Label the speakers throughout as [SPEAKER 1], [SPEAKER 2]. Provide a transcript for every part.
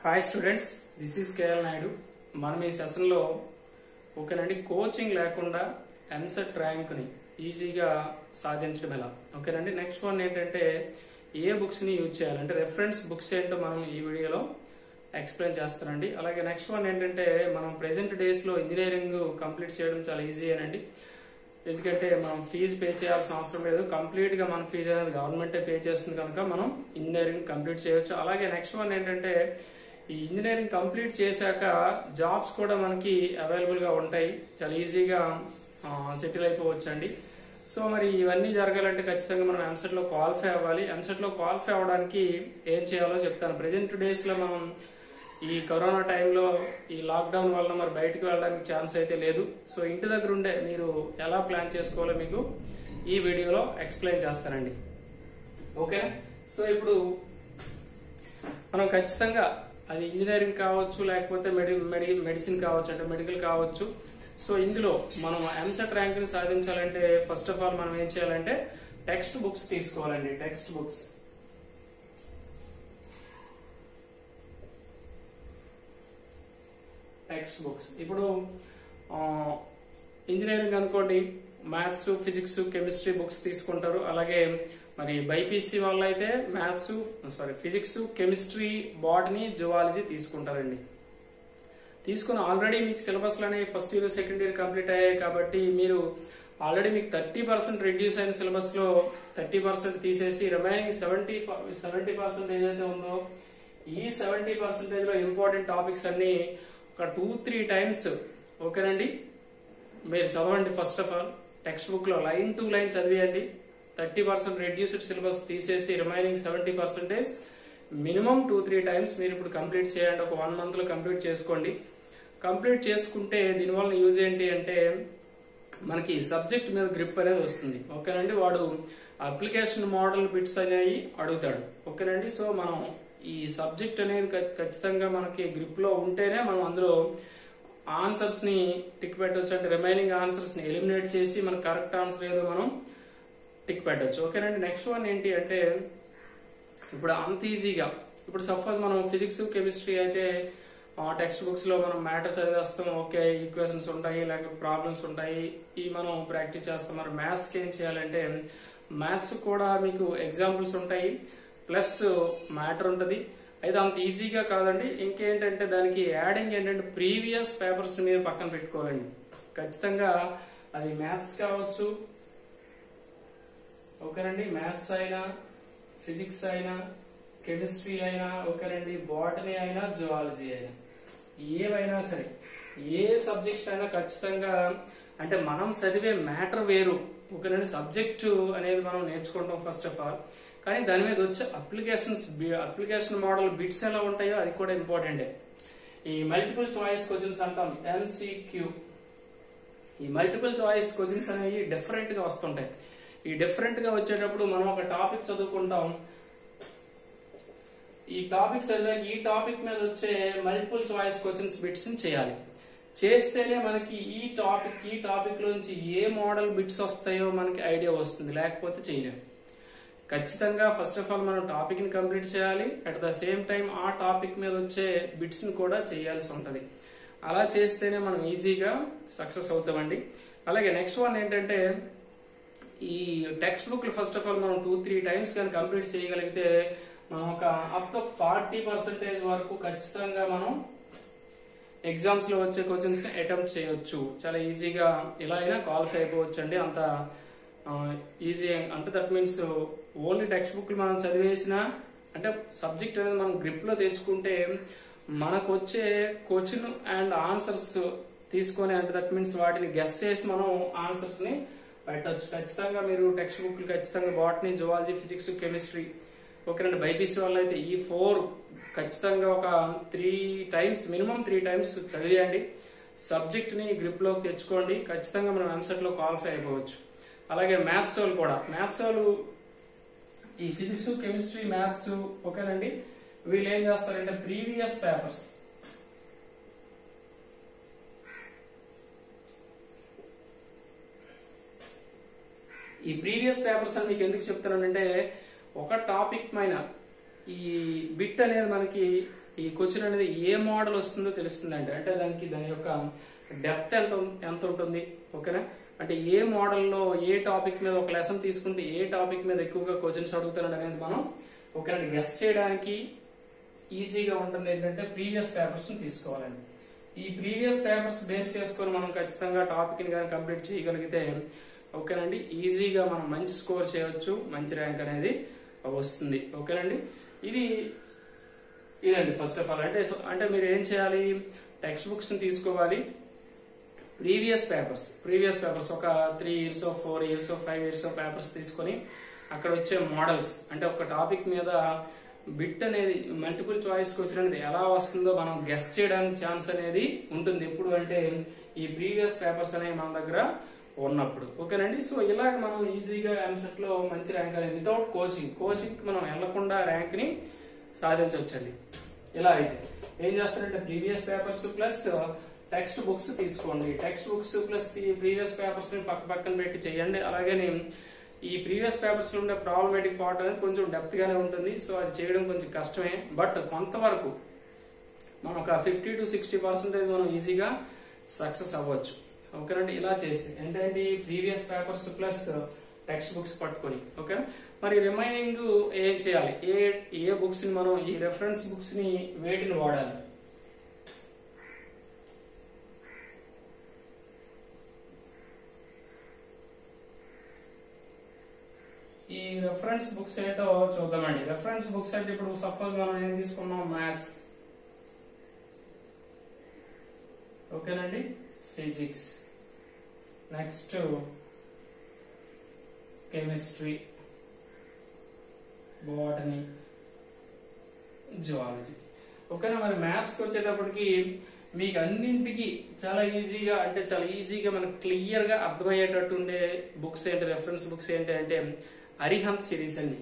[SPEAKER 1] Hi students, this is KL Naidu. మనం ఈ సెషన్లో ఓకేనండి కోచింగ్ లేకుండా ఎంసెట్ ర్యాంక్ని ఈజీగా సాధించడం ఎలా ఓకేనండి. నెక్స్ట్ వన్ ఏంటంటే ఏ బుక్స్ని యూజ్ చేయాలంటే రెఫరెన్స్ బుక్స్ ఏంటో మనం ఈ వీడియోలో ఎక్స్ప్లెయిన్ చేస్తానండి. అలాగే నెక్స్ట్ వన్ ఏంటంటే మనం ప్రెసెంట్ డేస్లో ఇంజనీరింగ్ కంప్లీట్ చేయడం చాలా ఈజీ అనండి. ఎందుకంటే మనం ఫీజు పే చేయాల్సిన అవసరం లేదు, కంప్లీట్ గా మన ఫీజు అనేది గవర్నమెంటే పే చేస్తుంది కనుక మనం ఇంజనీరింగ్ కంప్లీట్ చేయొచ్చు. అలాగే నెక్స్ట్ వన్ ఏంటంటే ఈ ఇంజనీరింగ్ కంప్లీట్ చేశాక జాబ్స్ కూడా మనకి అవైలబుల్ గా ఉంటాయి, చాలా ఈజీగా సెటిల్ అయిపోవచ్చు అండి. సో మరి ఇవన్నీ జరగాలంటే ఖచ్చితంగా మనం ఎంసెట్ లో క్వాలిఫై అవ్వాలి. ఎంసెట్ లో క్వాలిఫై అవ్వడానికి ఏం చేయాలో చెప్తాను. ప్రెసెంట్ డేస్ లో మనం ఈ కరోనా టైంలో ఈ లాక్డౌన్ వల్ల మరి బయటకు వెళ్ళడానికి ఛాన్స్ అయితే లేదు. సో ఇంటి దగ్గర ఉండే మీరు ఎలా ప్లాన్ చేసుకోవాలో మీకు ఈ వీడియోలో ఎక్స్ప్లెయిన్ చేస్తానండి. ఓకే, సో ఇప్పుడు మనం ఖచ్చితంగా అది ఇంజనీరింగ్ కావచ్చు, లేకపోతే మెడిసిన్ కావచ్చు, అంటే మెడికల్ కావచ్చు. సో ఇందులో మనం ఎంసెట్ ర్యాంక్ ని సాధించాలంటే ఫస్ట్ ఆఫ్ ఆల్ మనం ఏం చేయాలంటే టెక్స్ట్ బుక్స్ తీసుకోవాలండి. టెక్స్ట్ బుక్స్ ఇప్పుడు ఇంజనీరింగ్ అనుకోండి, మ్యాథ్స్, ఫిజిక్స్, కెమిస్ట్రీ బుక్స్ తీసుకుంటారు. అలాగే మరి బైపీసీ వాళ్ళు అయితే ఫిజిక్స్, కెమిస్ట్రీ, బాటనీ, జువాలజీ తీసుకుంటారండి. తీసుకుని ఆల్రెడీ మీకు సిలబస్ లోనే first year, second year complete అయ్యాయి కాబట్టి మీరు ఆల్రెడీ మీకు 30% రెడ్యూస్ అయిన సిలబస్ లో 30% తీసేసి రిమైనింగ్ 70% ఏదైతే ఉందో ఈ 70% లో ఇంపార్టెంట్ టాపిక్స్ అన్ని ఒక 2-3 టైమ్స్ ఓకేనండి మీరు చదవండి. First of all text book లో లైన్ టు లైన్ చదివేయండి. 30% రెడ్యూస్డ్ సిలబస్ తీసేసి రిమైనింగ్ 70% మినిమం 2-3 టైమ్స్ మీరు ఇప్పుడు కంప్లీట్ చేయండి. ఒక 1 మంత్ లో కంప్లీట్ చేసుకోండి. కంప్లీట్ చేసుకుంటే దీనివల్ల యూజ్ ఏంటి అంటే మనకి సబ్జెక్ట్ మీద గ్రిప్ అనేది వస్తుంది. ఓకేనండి, వాడు అప్లికేషన్ మోడల్ బిట్స్ అనేవి అడుగుతాడు. ఓకేనండి, సో మనం ఈ సబ్జెక్ట్ అనేది ఖచ్చితంగా మనకి గ్రిప్ లో ఉంటేనే మనం అందులో ఆన్సర్స్ ని టిక్ పెట్టవచ్చు. అంటే రిమైనింగ్ ఆన్సర్స్ ని ఎలిమినేట్ చేసి మన కరెక్ట్ ఆన్సర్ ఏదో మనం టిక్ పెట్టవచ్చు. ఓకేనండి, నెక్స్ట్ వన్ ఏంటి అంటే ఇప్పుడు అంత ఈజీగా ఇప్పుడు సపోజ్ మనం ఫిజిక్స్, కెమిస్ట్రీ అయితే టెక్స్ట్ బుక్స్ లో మనం మ్యాటర్ చదివేస్తాం. ఓకే, ఈక్వేషన్స్ ఉంటాయి, లేకపోతే ప్రాబ్లమ్స్ ఉంటాయి, ఇవి మనం ప్రాక్టీస్ చేస్తాం. మరి మ్యాథ్స్ కి ఏం చేయాలంటే మ్యాథ్స్ కూడా మీకు ఎగ్జాంపుల్స్ ఉంటాయి, ప్లస్ మ్యాటర్ ఉంటుంది. అయితే అంత ఈజీగా కాదండి. ఇంకేంటంటే దానికి యాడింగ్ ఏంటంటే ప్రీవియస్ పేపర్స్ మీరు పక్కన పెట్టుకోవాలండి. ఖచ్చితంగా అది మ్యాథ్స్ కావచ్చు, ఓకేనండి, మ్యాథ్స్ అయినా, ఫిజిక్స్ అయినా, కెమిస్ట్రీ అయినా, ఓకేనండి, బాటనీ అయినా, జువాలజీ అయినా, ఏవైనా సరే ఏ సబ్జెక్ట్స్ అయినా ఖచ్చితంగా అంటే మనం చదివే మ్యాటర్ వేరు. ఓకేనండి, సబ్జెక్టు అనేది మనం నేర్చుకుంటాం ఫస్ట్ ఆఫ్ ఆల్, కానీ దాని మీద వచ్చే అప్లికేషన్ మోడల్ బిట్స్ ఎలా ఉంటాయో అది కూడా ఇంపార్టెంటే. ఈ మల్టిపుల్ చాయిస్ క్వశ్చన్స్ అంటాం, ఎంసీక్యూ. ఈ మల్టిపుల్ చాయిస్ క్వశ్చన్స్ అనేవి డిఫరెంట్ గా వస్తుంటాయి. ఈ డిఫరెంట్ గా వచ్చేటప్పుడు మనం ఒక టాపిక్ చదువుకుంటాం. ఈ టాపిక్ చదివాక ఈ టాపిక్ మీద వచ్చే మల్టిపుల్ చాయిస్ క్వశ్చన్స్ బిట్స్ ని చేయాలి. చేస్తేనే మనకి ఈ టాపిక్ లోంచి ఏ మోడల్ బిట్స్ వస్తాయో మనకి ఐడియా వస్తుంది, లేకపోతే చేయలేము. ఖచ్చితంగా ఫస్ట్ ఆఫ్ ఆల్ మనం టాపిక్ ని కంప్లీట్ చేయాలి, అట్ ద సేమ్ టైం ఆ టాపిక్ మీద వచ్చే బిట్స్ ని కూడా చేయాల్సి ఉంటది. అలా చేస్తేనే మనం ఈజీగా సక్సెస్ అవుతామండి. అలాగే నెక్స్ట్ వన్ ఏంటంటే ఈ text book first of all మనం 2-3 టైమ్స్ కానీ కంప్లీట్ చేయగలిగితే మనం ఒక అప్ టు 40% వరకు ఖచ్చితంగా మనం ఎగ్జామ్స్ లో వచ్చే క్వశ్చన్స్ ని అటెంప్ట్ చేయొచ్చు. చాలా ఈజీగా ఇలా అయినా క్వాలిఫై అయిపోవచ్చు అండి. అంత ఈజీ అంటే that means only text book మనం చదివేసిన అంటే సబ్జెక్ట్ అనేది మనం గ్రిప్ లో తెచ్చుకుంటే మనకు వచ్చే క్వశ్చన్ అండ్ ఆన్సర్స్ తీసుకొని అంటే దట్ మీన్స్ వాటిని గెస్ చేసి మనం ఆన్సర్స్ ని పెట్టచ్చు. ఖచ్చితంగా మీరు టెక్స్ట్ బుక్ ఖచ్చితంగా బాటనీ, జువాలజీ, ఫిజిక్స్, కెమిస్ట్రీ, ఓకేనండి, బైపీసీ వాళ్ళు అయితే ఈ 4 ఖచ్చితంగా ఒక 3 టైమ్స్ మినిమం 3 టైమ్స్ చదివేయండి. సబ్జెక్ట్ ని గ్రిప్ లోకి తెచ్చుకోండి. ఖచ్చితంగా మనం ఎంసెట్ లో క్వాలిఫై అయిపోవచ్చు. అలాగే మ్యాథ్స్ వాళ్ళు కూడా ఈ ఫిజిక్స్, కెమిస్ట్రీ, మ్యాథ్స్ ఓకేనండి, వీళ్ళు ఏం చేస్తారంటే ప్రీవియస్ పేపర్స్ అని మీకు ఎందుకు చెప్తానంటే ఒక టాపిక్ పైన ఈ బిట్ అనేది మనకి ఈ క్వశ్చన్ అనేది ఏ మోడల్ వస్తుందో తెలుస్తుందండి. అంటే దాని యొక్క డెప్త్ ఎంత ఉంటుంది, ఓకేనా. అంటే ఏ మోడల్లో ఏ టాపిక్ మీద ఒక లెసన్ తీసుకుంటే ఏ టాపిక్ మీద ఎక్కువగా క్వశ్చన్స్ అడుగుతున్నాడు అనేది మనం ఓకేనా గెస్ చేయడానికి ఈజీగా ఉంటుంది. ఏంటంటే ప్రీవియస్ పేపర్స్ ని తీసుకోవాలండి. ఈ ప్రీవియస్ పేపర్స్ బేస్ చేసుకొని మనం ఖచ్చితంగా టాపిక్ ని కానీ కంప్లీట్ చేయగలిగితే ఓకేనండి ఈజీగా మనం మంచి స్కోర్ చేయవచ్చు, మంచి ర్యాంక్ అనేది వస్తుంది. ఓకేనండి ఇదండి ఫస్ట్ ఆఫ్ ఆల్. అంటే మీరు ఏం చేయాలి, టెక్స్ట్ బుక్స్ ని తీసుకోవాలి, ప్రీవియస్ పేపర్స్ ఒక 3 years 4 years 5 years పేపర్స్ తీసుకొని అక్కడ వచ్చే మోడల్స్ అంటే ఒక టాపిక్ మీద బిట్ అనేది మల్టిపుల్ చాయిస్ క్వశ్చన్ అనేది ఎలా వస్తుందో మనం గెస్ చేయడానికి ఛాన్స్ అనేది ఉంటుంది. ఎప్పుడు అంటే ఈ ప్రీవియస్ పేపర్స్ అనేవి మన దగ్గర ఉన్నప్పుడు. ఓకేనండి. సో ఇలాగ మనం ఈజీగా ఎంసెట్ లో మంచి ర్యాంక్ అనేది వితౌట్ కోచింగ్ మనం వెళ్లకుండా ర్యాంక్ ని సాధించవచ్చండి. ఇలా అయితే ఏం చేస్తారంటే previous papers plus text books తీసుకోండి. Text books plus previous papers ని పక్కన పెట్టి చేయండి. అలాగే ఈ ప్రీవియస్ పేపర్స్ లో ఉండే ప్రాబ్లమేటిక్ పార్ట్ అనేది కొంచెం డెప్త్ గానే ఉంటుంది. సో అది చేయడం కొంచెం కష్టమే, బట్ కొంతవరకు మనం ఒక 50 to 60% మనం ఈజీగా సక్సెస్ అవ్వచ్చు. ఓకేనండి. ఇలా చేస్తే ఏంటంటే previous papers plus text books పట్టుకొని ఓకే. మరి రిమైనింగ్ ఏం చేయాలి, ఏ బుక్స్ ని మనం ఈ రెఫరెన్స్ బుక్స్ ని వేటిని వాడాలి. ఈ రెఫరెన్స్ బుక్స్ ఏంటో చూద్దామండి. రెఫరెన్స్ బుక్స్ అంటే ఇప్పుడు సపోజ్ మనం ఏం తీసుకున్నాం, మ్యాథ్స్ ఓకేనండి, physics, next chemistry, botany, zoology. ఓకేనా. మరి మ్యాథ్స్ వచ్చేటప్పటికి మీకు అన్నింటికి చాలా ఈజీగా మనకు క్లియర్ గా అర్థమయ్యేటట్టు ఉండే బుక్స్ ఏంటి, రెఫరెన్స్ బుక్స్ ఏంటి అంటే అరిహంత్ సిరీస్ అండి.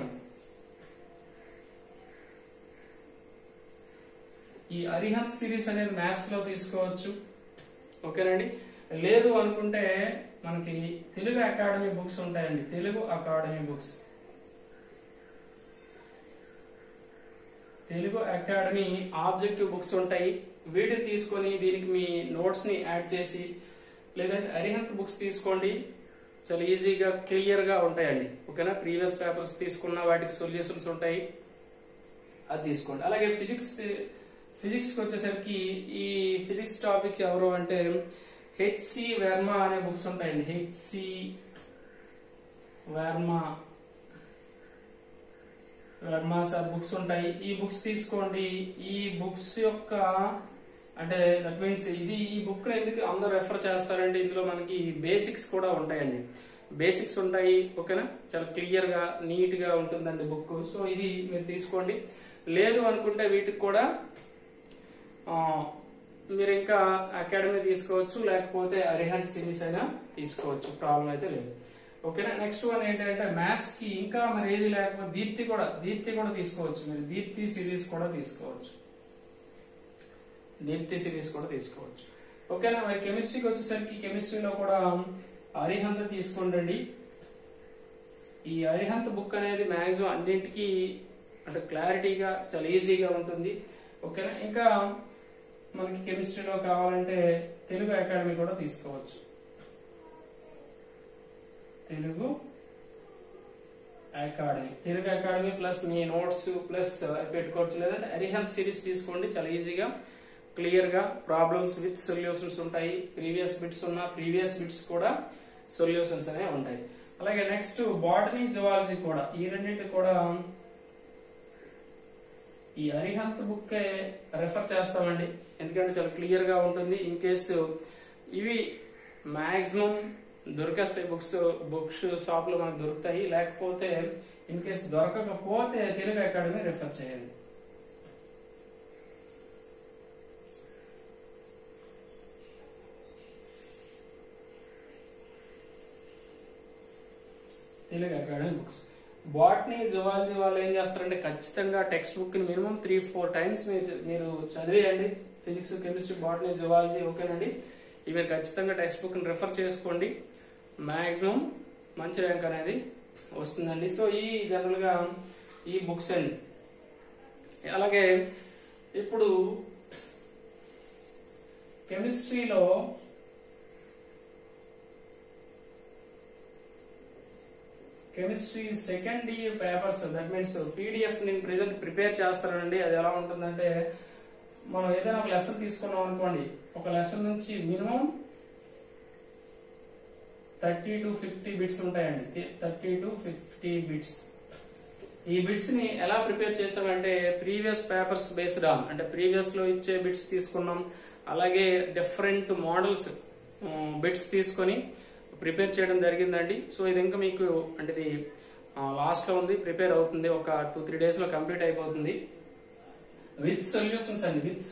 [SPEAKER 1] ఈ అరిహంత్ సిరీస్ అనేది మ్యాథ్స్ లో తీసుకోవచ్చు. ఓకేనండి. లేదు అనుకుంటే మనకి తెలుగు అకాడమీ బుక్స్ ఉంటాయండి. తెలుగు అకాడమీ ఆబ్జెక్టివ్ బుక్స్ ఉంటాయి. వీటిని తీసుకొని దీనికి మీ నోట్స్ ని యాడ్ చేసి, లేదంటే అరిహంత్ బుక్స్ తీసుకోండి, చాలా ఈజీగా క్లియర్ గా ఉంటాయండి. ఓకేనా. ప్రీవియస్ పేపర్స్ తీసుకున్న వాటికి సొల్యూషన్స్ ఉంటాయి, అది తీసుకోండి. అలాగే ఫిజిక్స్ కి వచ్చేసరికి ఈ ఫిజిక్స్ టాపిక్స్ ఎవరు అంటే హెచ్సి వర్మ అనే బుక్స్ ఉంటాయండి. హెచ్సి వర్మ సార్ బుక్స్ ఉంటాయి. ఈ బుక్స్ తీసుకోండి. ఈ బుక్స్ యొక్క అంటే దట్ మీన్స్ ఈ బుక్ ఎందుకు అందరూ రెఫర్ చేస్తారంటే ఇందులో మనకి బేసిక్స్ కూడా ఉంటాయండి. బేసిక్స్ ఉంటాయి. ఓకేనా. చాలా క్లియర్ గా నీట్ గా ఉంటుందండి బుక్. సో ఇది మీరు తీసుకోండి. లేదు అనుకుంటే వీటికి కూడా మీరు ఇంకా అకాడమీ తీసుకోవచ్చు, లేకపోతే అరిహంత్ సిరీస్ అయినా తీసుకోవచ్చు, ప్రాబ్లం అయితే లేదు. ఓకేనా. నెక్స్ట్ వన్ ఏంటంటే మ్యాథ్స్ కి ఇంకా మరి ఏది లేకపోతే దీప్తి కూడా తీసుకోవచ్చు. మీరు దీప్తి సిరీస్ కూడా తీసుకోవచ్చు. ఓకేనా. మరి కెమిస్ట్రీకి వచ్చేసరికి కెమిస్ట్రీలో కూడా అరిహంత్ తీసుకోండి. ఈ అరిహంత్ బుక్ అనేది మాక్సిమం అన్నింటికి అంటే క్లారిటీగా చాలా ఈజీగా ఉంటుంది. ఓకేనా. ఇంకా మనకి కెమిస్ట్రీలో కావాలంటే తెలుగు అకాడమీ కూడా తీసుకోవచ్చు. తెలుగు అకాడమీ ప్లస్ మీ నోట్స్ ప్లస్ పెట్టుకోవచ్చు. లేదంటే అరిహంత్ సిరీస్ తీసుకోండి. చాలా ఈజీగా క్లియర్ గా ప్రాబ్లమ్స్ విత్ సొల్యూషన్స్ ఉంటాయి. ప్రీవియస్ బిట్స్ కూడా సొల్యూషన్స్ అనేవి ఉంటాయి. అలాగే నెక్స్ట్ బాటనీ, జువాలజీ కూడా ఈ రెండింటి కూడా ఈ అరిహంత్ బుక్ రెఫర్ చేస్తామండి. ఎందుకంటే చాలా క్లియర్ గా ఉంటుంది. ఇన్ కేసు ఇవి మాక్సిమం దొరికేస్తాయి, బుక్స్ షాప్ లో మనకు దొరుకుతాయి. లేకపోతే ఇన్ కేసు దొరకకపోతే తెలుగు అకాడమీ రెఫర్ చేయండి. Telugu Academy books. Botany, zoology వాళ్ళు ఏం చేస్తారంటే ఖచ్చితంగా టెక్స్ట్ బుక్ ని మినిమం 3-4 times మీరు చదివేయండి. Physics, chemistry, botany, zoology. ఓకేనండి. ఇవి మీరు ఖచ్చితంగా టెక్స్ట్ బుక్ ని రెఫర్ చేసుకోండి. మాక్సిమం మంచి ర్యాంక్ అనేది వస్తుందండి. సో ఈ జనరల్ గా ఈ బుక్స్ అండి. అలాగే ఇప్పుడు కెమిస్ట్రీలో chemistry second year papers, that means PDF నేను ప్రెజెంట్ ప్రిపేర్ చేస్తానండి. అది ఎలా ఉంటుందంటే, మనం ఏదైనా ఒక లెసన్ తీసుకున్నాం అనుకోండి, ఒక లెసన్ నుంచి మినిమం 30 to 50 బిట్స్ ఉంటాయండి. 30 to 50 బిట్స్. ఈ బిట్స్ ని ఎలా ప్రిపేర్ చేసామంటే, ప్రీవియస్ పేపర్స్ బేస్డ్ ఆన్, అంటే ప్రీవియస్ లో ఇచ్చే బిట్స్ తీసుకున్నాం, అలాగే డిఫరెంట్ మోడల్స్ బిట్స్ తీసుకొని ప్రిపేర్ చేయడం జరిగిందండి. సో ఇది ఇంకా మీకు అంటే ఇది లాస్ట్ లో ఉంది, ప్రిపేర్ అవుతుంది, ఒక 2-3 డేస్ లో కంప్లీట్ అయిపోతుంది. విత్ సొల్యూషన్స్ అండి, విత్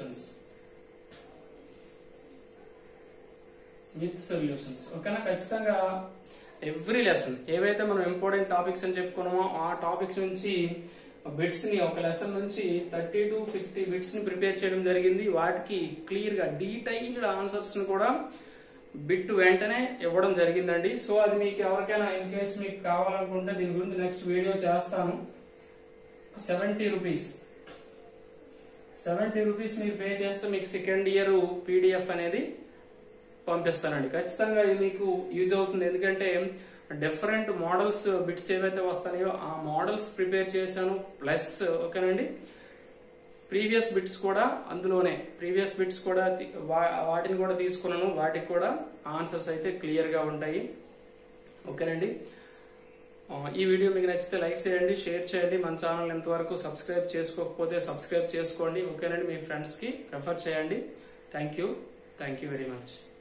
[SPEAKER 1] సొల్యూషన్స్ ఓకేనా. ఖచ్చితంగా ఎవ్రీ లెసన్ ఏవైతే మనం ఇంపార్టెంట్ టాపిక్స్ అని చెప్పుకున్నామో ఆ టాపిక్స్ నుంచి బిట్స్ ని, ఒక లెసన్ నుంచి 30 to 50 బిట్స్ ని ప్రిపేర్ చేయడం జరిగింది. వాటికి క్లియర్ గా డీటెయిల్డ్ ఆన్సర్స్ ని కూడా బిట్ వెంటనే ఇవ్వడం జరిగిందండి. సో అది మీకు ఎవరికైనా ఇన్ కేస్ మీకు కావాలనుకుంటే దీని గురించి నెక్స్ట్ వీడియో చేస్తాను. 70 రూపీస్ మీరు పే చేస్తే మీకు సెకండ్ ఇయర్ పీడిఎఫ్ అనేది పంపిస్తానండి. ఖచ్చితంగా ఇది మీకు యూజ్ అవుతుంది. ఎందుకంటే డిఫరెంట్ మోడల్స్ బిట్స్ ఏవైతే వస్తాయో ఆ మోడల్స్ ప్రిపేర్ చేశాను. ప్లస్ ఓకేనండి, ప్రీవియస్ బిట్స్ కూడా అందులోనే, ప్రీవియస్ బిట్స్ కూడా వాటిని కూడా తీసుకున్నాను. వాటికి కూడా ఆన్సర్స్ అయితే క్లియర్ గా ఉంటాయి. ఓకేనండి, ఈ వీడియో మీకు నచ్చితే లైక్ చేయండి, షేర్ చేయండి. మన ఛానల్ ఎంతవరకు సబ్స్క్రైబ్ చేసుకోకపోతే సబ్స్క్రైబ్ చేసుకోండి. ఓకేనండి, మీ ఫ్రెండ్స్ కి రెఫర్ చేయండి. Thank you very much.